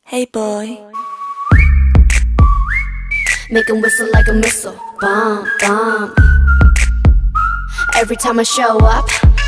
Hey boy. Make 'em whistle like a missile. Bomb, bomb. Every time I show up,